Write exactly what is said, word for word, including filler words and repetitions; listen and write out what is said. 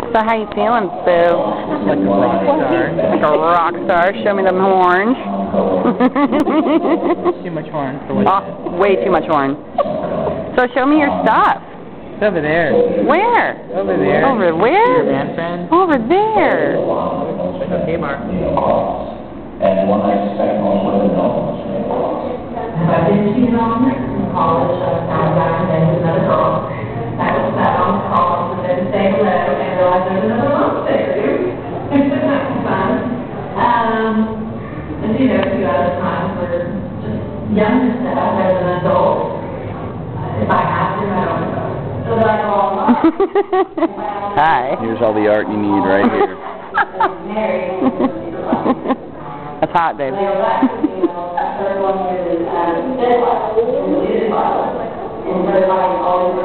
So how you feeling, Boo? Like a rock star. Like a rock star. Show me them horns. Too much horn for what Oh, way too much horn. So show me your stuff. It's over there. Where? Over there. Over where? Your man friend. Over there. Okay, Mark. And one I expect most women know. I've been cheated on in college, I found out and then another girl. That was that on call, and then say hello, and realize there's another month there, too. That was fun. Um, and you know, a few other times where just younger stuff as an adult. If I have to, I don't know. So that I go all Hi. Here's all the art you need right here. That's hot, babe. And so, like, always